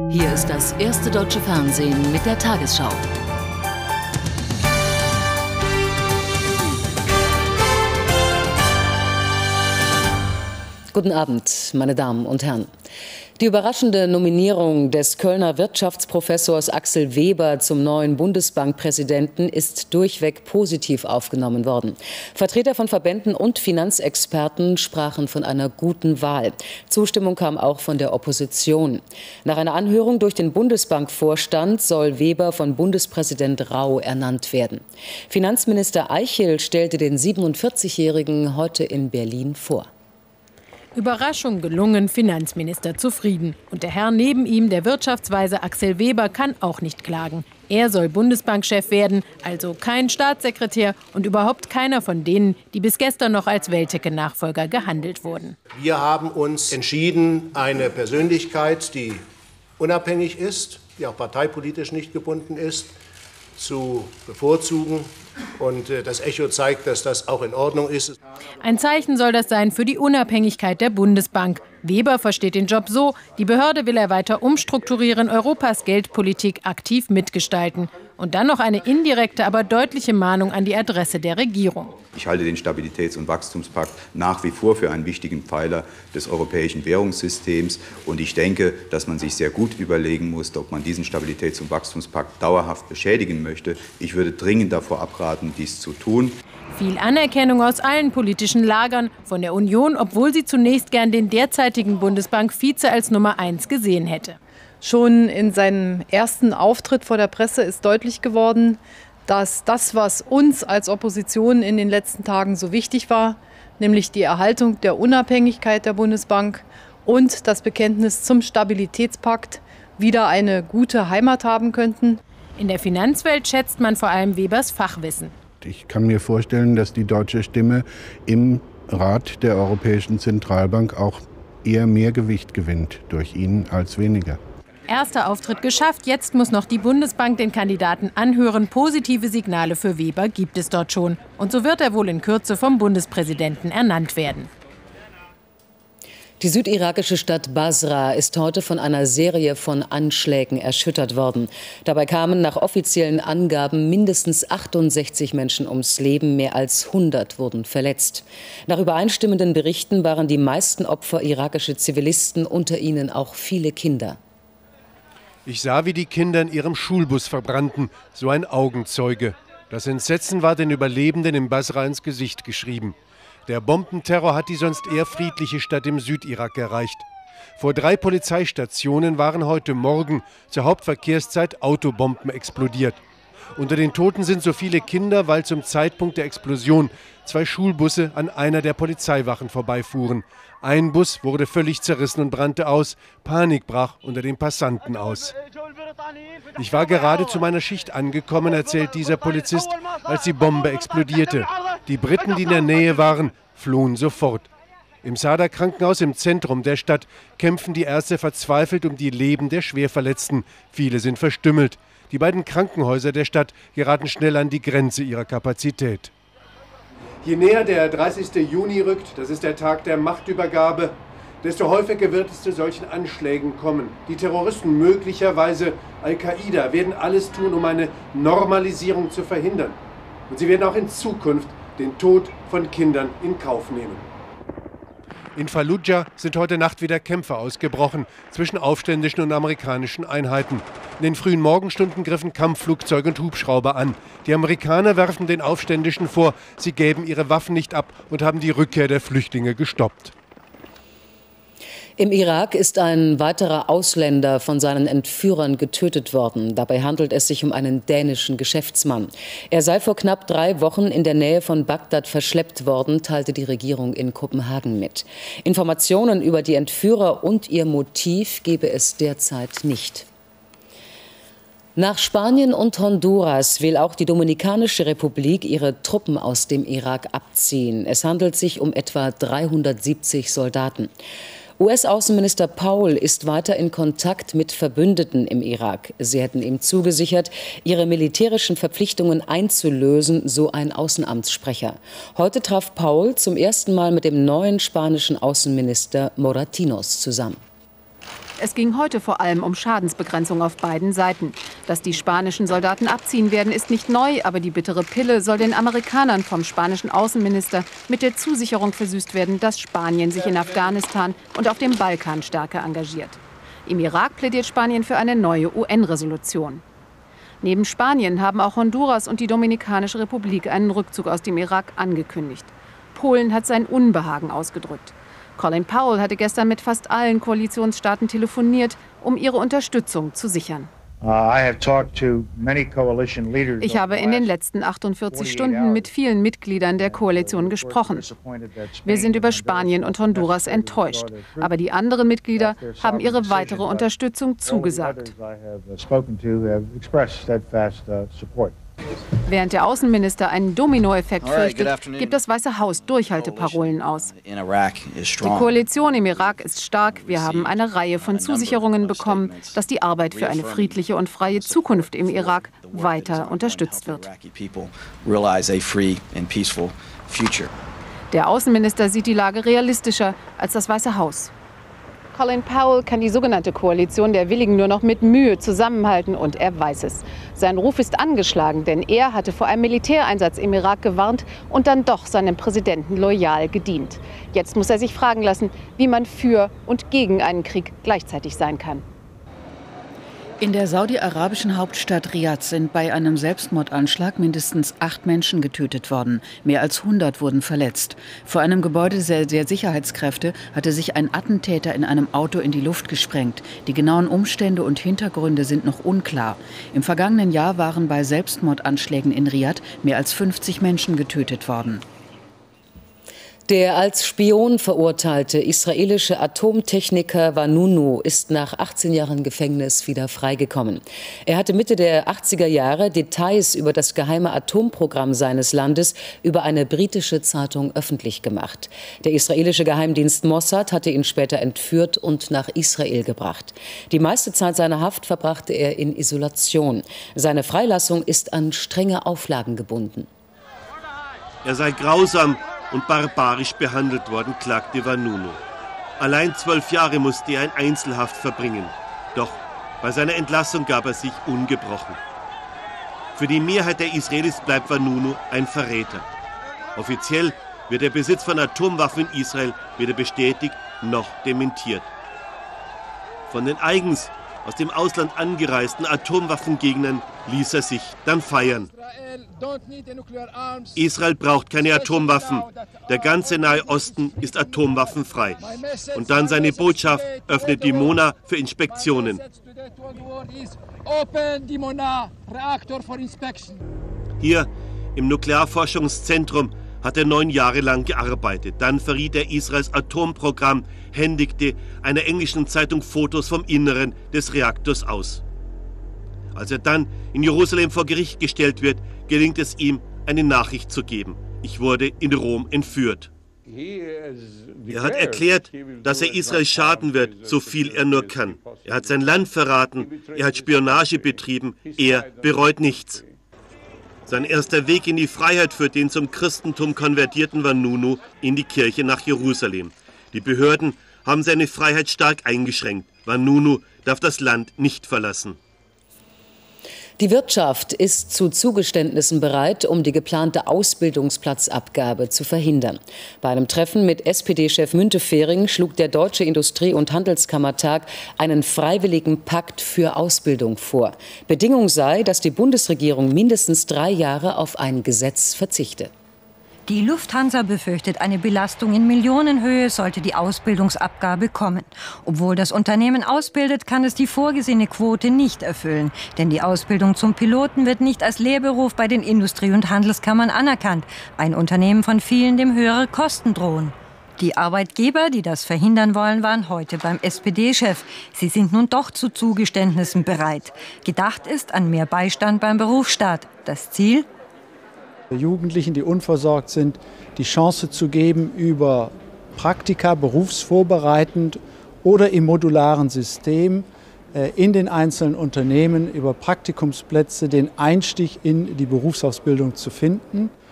Hier ist das erste deutsche Fernsehen mit der Tagesschau. Guten Abend, meine Damen und Herren. Die überraschende Nominierung des Kölner Wirtschaftsprofessors Axel Weber zum neuen Bundesbankpräsidenten ist durchweg positiv aufgenommen worden. Vertreter von Verbänden und Finanzexperten sprachen von einer guten Wahl. Zustimmung kam auch von der Opposition. Nach einer Anhörung durch den Bundesbankvorstand soll Weber von Bundespräsident Rau ernannt werden. Finanzminister Eichel stellte den 47-Jährigen heute in Berlin vor. Überraschung gelungen, Finanzminister zufrieden. Und der Herr neben ihm, der Wirtschaftsweise Axel Weber, kann auch nicht klagen. Er soll Bundesbankchef werden, also kein Staatssekretär und überhaupt keiner von denen, die bis gestern noch als Weltecke-Nachfolger gehandelt wurden. Wir haben uns entschieden, eine Persönlichkeit, die unabhängig ist, die auch parteipolitisch nicht gebunden ist, zu bevorzugen. Und das Echo zeigt, dass das auch in Ordnung ist. Ein Zeichen soll das sein für die Unabhängigkeit der Bundesbank. Weber versteht den Job so, die Behörde will er weiter umstrukturieren, Europas Geldpolitik aktiv mitgestalten. Und dann noch eine indirekte, aber deutliche Mahnung an die Adresse der Regierung. Ich halte den Stabilitäts- und Wachstumspakt nach wie vor für einen wichtigen Pfeiler des europäischen Währungssystems. Und ich denke, dass man sich sehr gut überlegen muss, ob man diesen Stabilitäts- und Wachstumspakt dauerhaft beschädigen möchte. Ich würde dringend davor abraten, dies zu tun. Viel Anerkennung aus allen politischen Lagern, von der Union, obwohl sie zunächst gern den derzeitigen Bundesbankvize als Nummer 1 gesehen hätte. Schon in seinem ersten Auftritt vor der Presse ist deutlich geworden, dass das, was uns als Opposition in den letzten Tagen so wichtig war, nämlich die Erhaltung der Unabhängigkeit der Bundesbank und das Bekenntnis zum Stabilitätspakt, wieder eine gute Heimat haben könnten. In der Finanzwelt schätzt man vor allem Webers Fachwissen. Ich kann mir vorstellen, dass die deutsche Stimme im Rat der Europäischen Zentralbank auch eher mehr Gewicht gewinnt durch ihn als weniger. Erster Auftritt geschafft, jetzt muss noch die Bundesbank den Kandidaten anhören. Positive Signale für Weber gibt es dort schon. Und so wird er wohl in Kürze vom Bundespräsidenten ernannt werden. Die südirakische Stadt Basra ist heute von einer Serie von Anschlägen erschüttert worden. Dabei kamen nach offiziellen Angaben mindestens 68 Menschen ums Leben, mehr als 100 wurden verletzt. Nach übereinstimmenden Berichten waren die meisten Opfer irakische Zivilisten, unter ihnen auch viele Kinder. Ich sah, wie die Kinder in ihrem Schulbus verbrannten, so ein Augenzeuge. Das Entsetzen war den Überlebenden in Basra ins Gesicht geschrieben. Der Bombenterror hat die sonst eher friedliche Stadt im Südirak erreicht. Vor 3 Polizeistationen waren heute Morgen zur Hauptverkehrszeit Autobomben explodiert. Unter den Toten sind so viele Kinder, weil zum Zeitpunkt der Explosion 2 Schulbusse an einer der Polizeiwachen vorbeifuhren. Ein Bus wurde völlig zerrissen und brannte aus. Panik brach unter den Passanten aus. Ich war gerade zu meiner Schicht angekommen, erzählt dieser Polizist, als die Bombe explodierte. Die Briten, die in der Nähe waren, flohen sofort. Im Sadr-Krankenhaus im Zentrum der Stadt kämpfen die Ärzte verzweifelt um die Leben der Schwerverletzten. Viele sind verstümmelt. Die beiden Krankenhäuser der Stadt geraten schnell an die Grenze ihrer Kapazität. Je näher der 30. Juni rückt, das ist der Tag der Machtübergabe, desto häufiger wird es zu solchen Anschlägen kommen. Die Terroristen, möglicherweise Al-Qaida, werden alles tun, um eine Normalisierung zu verhindern. Und sie werden auch in Zukunft den Tod von Kindern in Kauf nehmen. In Fallujah sind heute Nacht wieder Kämpfe ausgebrochen zwischen aufständischen und amerikanischen Einheiten. In den frühen Morgenstunden griffen Kampfflugzeuge und Hubschrauber an. Die Amerikaner werfen den Aufständischen vor, sie gäben ihre Waffen nicht ab und haben die Rückkehr der Flüchtlinge gestoppt. Im Irak ist ein weiterer Ausländer von seinen Entführern getötet worden. Dabei handelt es sich um einen dänischen Geschäftsmann. Er sei vor knapp 3 Wochen in der Nähe von Bagdad verschleppt worden, teilte die Regierung in Kopenhagen mit. Informationen über die Entführer und ihr Motiv gebe es derzeit nicht. Nach Spanien und Honduras will auch die Dominikanische Republik ihre Truppen aus dem Irak abziehen. Es handelt sich um etwa 370 Soldaten. US-Außenminister Paul ist weiter in Kontakt mit Verbündeten im Irak. Sie hätten ihm zugesichert, ihre militärischen Verpflichtungen einzulösen, so ein Außenamtssprecher. Heute traf Paul zum ersten Mal mit dem neuen spanischen Außenminister Moratinos zusammen. Es ging heute vor allem um Schadensbegrenzung auf beiden Seiten. Dass die spanischen Soldaten abziehen werden, ist nicht neu, aber die bittere Pille soll den Amerikanern vom spanischen Außenminister mit der Zusicherung versüßt werden, dass Spanien sich in Afghanistan und auf dem Balkan stärker engagiert. Im Irak plädiert Spanien für eine neue UN-Resolution. Neben Spanien haben auch Honduras und die Dominikanische Republik einen Rückzug aus dem Irak angekündigt. Polen hat sein Unbehagen ausgedrückt. Colin Powell hatte gestern mit fast allen Koalitionsstaaten telefoniert, um ihre Unterstützung zu sichern. Ich habe in den letzten 48 Stunden mit vielen Mitgliedern der Koalition gesprochen. Wir sind über Spanien und Honduras enttäuscht. Aber die anderen Mitglieder haben ihre weitere Unterstützung zugesagt. Während der Außenminister einen Dominoeffekt fürchtet, gibt das Weiße Haus Durchhalteparolen aus. Die Koalition im Irak ist stark. Wir haben eine Reihe von Zusicherungen bekommen, dass die Arbeit für eine friedliche und freie Zukunft im Irak weiter unterstützt wird. Der Außenminister sieht die Lage realistischer als das Weiße Haus. Colin Powell kann die sogenannte Koalition der Willigen nur noch mit Mühe zusammenhalten und er weiß es. Sein Ruf ist angeschlagen, denn er hatte vor einem Militäreinsatz im Irak gewarnt und dann doch seinem Präsidenten loyal gedient. Jetzt muss er sich fragen lassen, wie man für und gegen einen Krieg gleichzeitig sein kann. In der saudi-arabischen Hauptstadt Riad sind bei einem Selbstmordanschlag mindestens 8 Menschen getötet worden. Mehr als 100 wurden verletzt. Vor einem Gebäude der Sicherheitskräfte hatte sich ein Attentäter in einem Auto in die Luft gesprengt. Die genauen Umstände und Hintergründe sind noch unklar. Im vergangenen Jahr waren bei Selbstmordanschlägen in Riad mehr als 50 Menschen getötet worden. Der als Spion verurteilte israelische Atomtechniker Vanunu ist nach 18 Jahren Gefängnis wieder freigekommen. Er hatte Mitte der 80er Jahre Details über das geheime Atomprogramm seines Landes über eine britische Zeitung öffentlich gemacht. Der israelische Geheimdienst Mossad hatte ihn später entführt und nach Israel gebracht. Die meiste Zeit seiner Haft verbrachte er in Isolation. Seine Freilassung ist an strenge Auflagen gebunden. Er sei grausam und barbarisch behandelt worden, klagte Vanunu. Allein 12 Jahre musste er in Einzelhaft verbringen. Doch bei seiner Entlassung gab er sich ungebrochen. Für die Mehrheit der Israelis bleibt Vanunu ein Verräter. Offiziell wird der Besitz von Atomwaffen in Israel weder bestätigt noch dementiert. Von den eigens aus dem Ausland angereisten Atomwaffengegnern ließ er sich dann feiern. Israel braucht keine Atomwaffen. Der ganze Nahe Osten ist atomwaffenfrei. Und dann seine Botschaft öffnet die Mona für Inspektionen. Hier im Nuklearforschungszentrum hat er 9 Jahre lang gearbeitet. Dann verriet er Israels Atomprogramm, händigte einer englischen Zeitung Fotos vom Inneren des Reaktors aus. Als er dann in Jerusalem vor Gericht gestellt wird, gelingt es ihm, eine Nachricht zu geben. Ich wurde in Rom entführt. Er hat erklärt, dass er Israel schaden wird, so viel er nur kann. Er hat sein Land verraten, er hat Spionage betrieben, er bereut nichts. Sein erster Weg in die Freiheit führt den zum Christentum konvertierten Vanunu in die Kirche nach Jerusalem. Die Behörden haben seine Freiheit stark eingeschränkt. Vanunu darf das Land nicht verlassen. Die Wirtschaft ist zu Zugeständnissen bereit, um die geplante Ausbildungsplatzabgabe zu verhindern. Bei einem Treffen mit SPD-Chef Müntefering schlug der Deutsche Industrie- und Handelskammertag einen freiwilligen Pakt für Ausbildung vor. Bedingung sei, dass die Bundesregierung mindestens 3 Jahre auf ein Gesetz verzichte. Die Lufthansa befürchtet eine Belastung in Millionenhöhe, sollte die Ausbildungsabgabe kommen. Obwohl das Unternehmen ausbildet, kann es die vorgesehene Quote nicht erfüllen. Denn die Ausbildung zum Piloten wird nicht als Lehrberuf bei den Industrie- und Handelskammern anerkannt. Ein Unternehmen von vielen, dem höhere Kosten drohen. Die Arbeitgeber, die das verhindern wollen, waren heute beim SPD-Chef. Sie sind nun doch zu Zugeständnissen bereit. Gedacht ist an mehr Beistand beim Berufsstart. Das Ziel? Jugendlichen, die unversorgt sind, die Chance zu geben, über Praktika, berufsvorbereitend oder im modularen System in den einzelnen Unternehmen über Praktikumsplätze den Einstieg in die Berufsausbildung zu finden.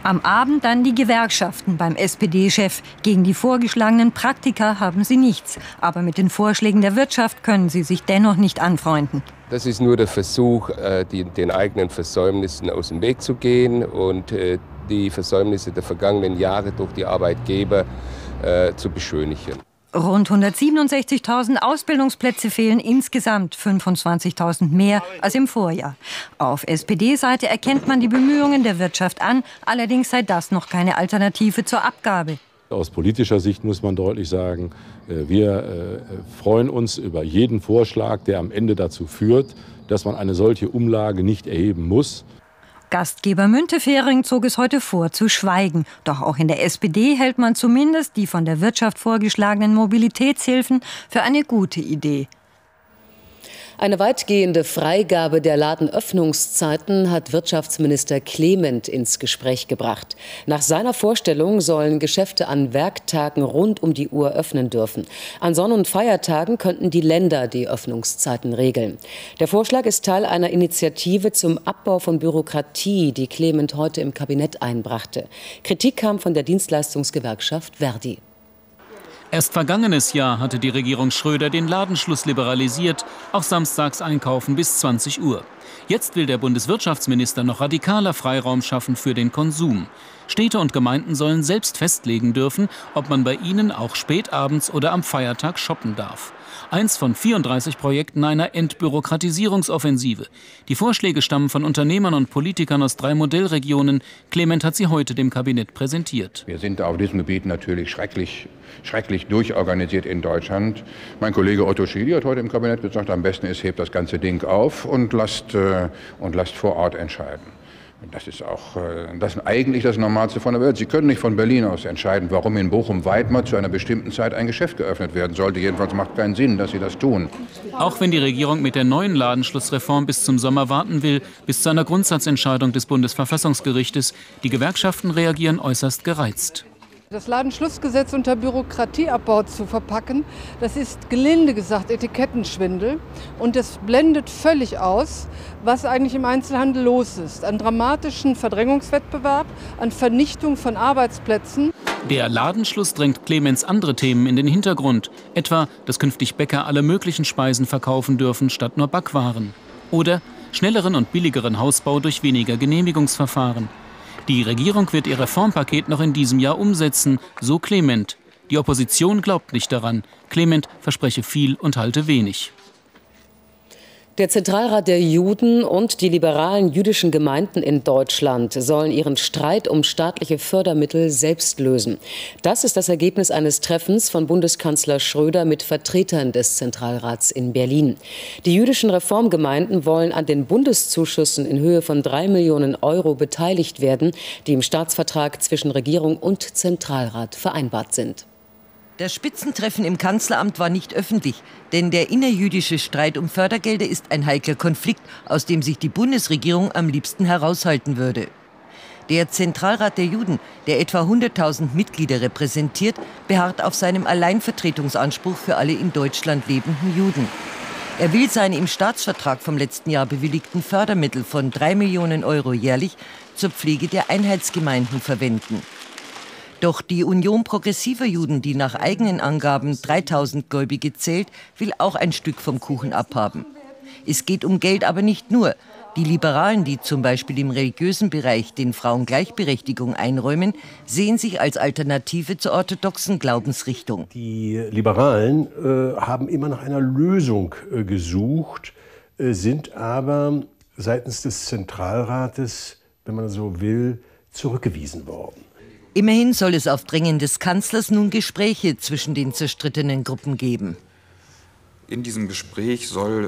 Am Abend dann die Gewerkschaften beim SPD-Chef. Gegen die vorgeschlagenen Praktika haben sie nichts. Aber mit den Vorschlägen der Wirtschaft können sie sich dennoch nicht anfreunden. Das ist nur der Versuch, den eigenen Versäumnissen aus dem Weg zu gehen und die Versäumnisse der vergangenen Jahre durch die Arbeitgeber zu beschönigen. Rund 167.000 Ausbildungsplätze fehlen, insgesamt 25.000 mehr als im Vorjahr. Auf SPD-Seite erkennt man die Bemühungen der Wirtschaft an, allerdings sei das noch keine Alternative zur Abgabe. Aus politischer Sicht muss man deutlich sagen, wir freuen uns über jeden Vorschlag, der am Ende dazu führt, dass man eine solche Umlage nicht erheben muss. Gastgeber Müntefering zog es heute vor, zu schweigen. Doch auch in der SPD hält man zumindest die von der Wirtschaft vorgeschlagenen Mobilitätshilfen für eine gute Idee. Eine weitgehende Freigabe der Ladenöffnungszeiten hat Wirtschaftsminister Clement ins Gespräch gebracht. Nach seiner Vorstellung sollen Geschäfte an Werktagen rund um die Uhr öffnen dürfen. An Sonn- und Feiertagen könnten die Länder die Öffnungszeiten regeln. Der Vorschlag ist Teil einer Initiative zum Abbau von Bürokratie, die Clement heute im Kabinett einbrachte. Kritik kam von der Dienstleistungsgewerkschaft Verdi. Erst vergangenes Jahr hatte die Regierung Schröder den Ladenschluss liberalisiert, auch samstags einkaufen bis 20 Uhr. Jetzt will der Bundeswirtschaftsminister noch radikaler Freiraum schaffen für den Konsum. Städte und Gemeinden sollen selbst festlegen dürfen, ob man bei ihnen auch spätabends oder am Feiertag shoppen darf. Eins von 34 Projekten einer Entbürokratisierungsoffensive. Die Vorschläge stammen von Unternehmern und Politikern aus 3 Modellregionen. Clement hat sie heute dem Kabinett präsentiert. Wir sind auf diesem Gebiet natürlich schrecklich durchorganisiert in Deutschland. Mein Kollege Otto Schily hat heute im Kabinett gesagt, am besten ist, hebt das ganze Ding auf und lasst vor Ort entscheiden. Das ist auch eigentlich das Normalste von der Welt. Sie können nicht von Berlin aus entscheiden, warum in Bochum-Weidmar zu einer bestimmten Zeit ein Geschäft geöffnet werden sollte. Jedenfalls macht keinen Sinn, dass Sie das tun. Auch wenn die Regierung mit der neuen Ladenschlussreform bis zum Sommer warten will, bis zu einer Grundsatzentscheidung des Bundesverfassungsgerichtes, die Gewerkschaften reagieren äußerst gereizt. Das Ladenschlussgesetz unter Bürokratieabbau zu verpacken, das ist gelinde gesagt Etikettenschwindel. Und es blendet völlig aus, was eigentlich im Einzelhandel los ist. An dramatischen Verdrängungswettbewerb, an Vernichtung von Arbeitsplätzen. Der Ladenschluss drängt Clements andere Themen in den Hintergrund. Etwa, dass künftig Bäcker alle möglichen Speisen verkaufen dürfen, statt nur Backwaren. Oder schnelleren und billigeren Hausbau durch weniger Genehmigungsverfahren. Die Regierung wird ihr Reformpaket noch in diesem Jahr umsetzen, so Clement. Die Opposition glaubt nicht daran. Clement verspreche viel und halte wenig. Der Zentralrat der Juden und die liberalen jüdischen Gemeinden in Deutschland sollen ihren Streit um staatliche Fördermittel selbst lösen. Das ist das Ergebnis eines Treffens von Bundeskanzler Schröder mit Vertretern des Zentralrats in Berlin. Die jüdischen Reformgemeinden wollen an den Bundeszuschüssen in Höhe von 3 Millionen Euro beteiligt werden, die im Staatsvertrag zwischen Regierung und Zentralrat vereinbart sind. Das Spitzentreffen im Kanzleramt war nicht öffentlich, denn der innerjüdische Streit um Fördergelder ist ein heikler Konflikt, aus dem sich die Bundesregierung am liebsten heraushalten würde. Der Zentralrat der Juden, der etwa 100.000 Mitglieder repräsentiert, beharrt auf seinem Alleinvertretungsanspruch für alle in Deutschland lebenden Juden. Er will seine im Staatsvertrag vom letzten Jahr bewilligten Fördermittel von 3 Millionen Euro jährlich zur Pflege der Einheitsgemeinden verwenden. Doch die Union progressiver Juden, die nach eigenen Angaben 3.000 Gläubige zählt, will auch ein Stück vom Kuchen abhaben. Es geht um Geld aber nicht nur. Die Liberalen, die zum Beispiel im religiösen Bereich den Frauen Gleichberechtigung einräumen, sehen sich als Alternative zur orthodoxen Glaubensrichtung. Die Liberalen haben immer nach einer Lösung gesucht, sind aber seitens des Zentralrates, wenn man so will, zurückgewiesen worden. Immerhin soll es auf Drängen des Kanzlers nun Gespräche zwischen den zerstrittenen Gruppen geben. In diesem Gespräch soll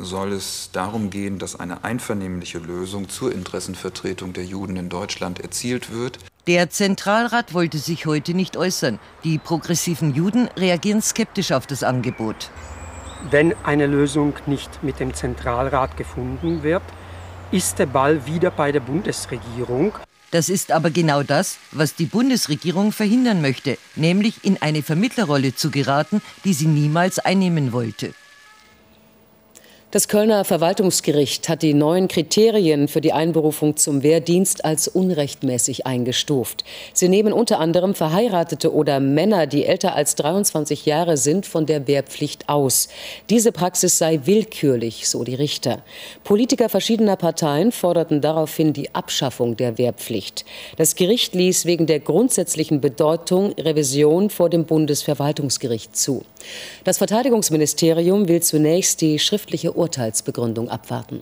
es darum gehen, dass eine einvernehmliche Lösung zur Interessenvertretung der Juden in Deutschland erzielt wird. Der Zentralrat wollte sich heute nicht äußern. Die progressiven Juden reagieren skeptisch auf das Angebot. Wenn eine Lösung nicht mit dem Zentralrat gefunden wird, ist der Ball wieder bei der Bundesregierung. Das ist aber genau das, was die Bundesregierung verhindern möchte, nämlich in eine Vermittlerrolle zu geraten, die sie niemals einnehmen wollte. Das Kölner Verwaltungsgericht hat die neuen Kriterien für die Einberufung zum Wehrdienst als unrechtmäßig eingestuft. Sie nehmen unter anderem Verheiratete oder Männer, die älter als 23 Jahre sind, von der Wehrpflicht aus. Diese Praxis sei willkürlich, so die Richter. Politiker verschiedener Parteien forderten daraufhin die Abschaffung der Wehrpflicht. Das Gericht ließ wegen der grundsätzlichen Bedeutung Revision vor dem Bundesverwaltungsgericht zu. Das Verteidigungsministerium will zunächst die schriftliche Urteilsbegründung abwarten.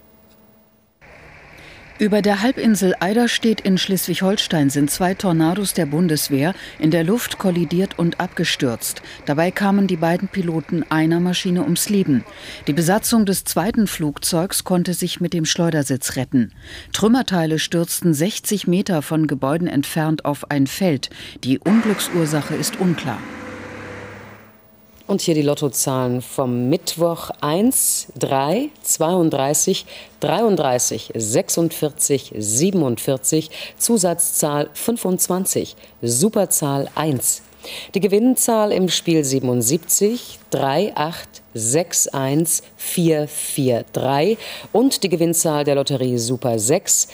Über der Halbinsel Eiderstedt in Schleswig-Holstein sind 2 Tornados der Bundeswehr in der Luft kollidiert und abgestürzt. Dabei kamen die beiden Piloten einer Maschine ums Leben. Die Besatzung des zweiten Flugzeugs konnte sich mit dem Schleudersitz retten. Trümmerteile stürzten 60 Meter von Gebäuden entfernt auf ein Feld. Die Unglücksursache ist unklar. Und hier die Lottozahlen vom Mittwoch: 1, 3, 32, 33, 46, 47, Zusatzzahl 25, Superzahl 1. Die Gewinnzahl im Spiel 77, 3861443 und die Gewinnzahl der Lotterie Super 6,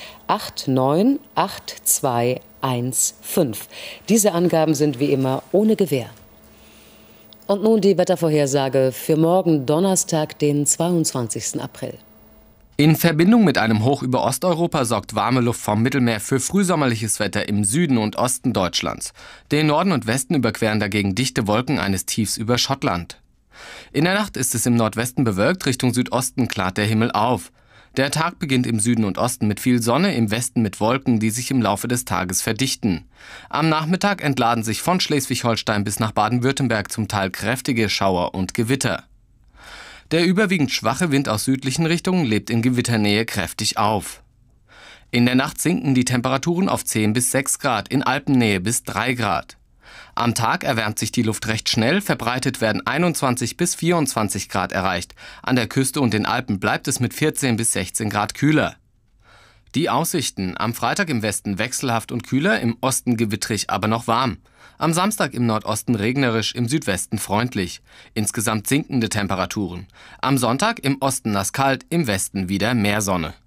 898215. Diese Angaben sind wie immer ohne Gewähr. Und nun die Wettervorhersage für morgen Donnerstag, den 22. April. In Verbindung mit einem Hoch über Osteuropa sorgt warme Luft vom Mittelmeer für frühsommerliches Wetter im Süden und Osten Deutschlands. Den Norden und Westen überqueren dagegen dichte Wolken eines Tiefs über Schottland. In der Nacht ist es im Nordwesten bewölkt, Richtung Südosten klart der Himmel auf. Der Tag beginnt im Süden und Osten mit viel Sonne, im Westen mit Wolken, die sich im Laufe des Tages verdichten. Am Nachmittag entladen sich von Schleswig-Holstein bis nach Baden-Württemberg zum Teil kräftige Schauer und Gewitter. Der überwiegend schwache Wind aus südlichen Richtungen lebt in Gewitternähe kräftig auf. In der Nacht sinken die Temperaturen auf 10 bis 6 Grad, in Alpennähe bis 3 Grad. Am Tag erwärmt sich die Luft recht schnell, verbreitet werden 21 bis 24 Grad erreicht. An der Küste und den Alpen bleibt es mit 14 bis 16 Grad kühler. Die Aussichten: am Freitag im Westen wechselhaft und kühler, im Osten gewittrig, aber noch warm. Am Samstag im Nordosten regnerisch, im Südwesten freundlich. Insgesamt sinkende Temperaturen. Am Sonntag im Osten nasskalt, im Westen wieder mehr Sonne.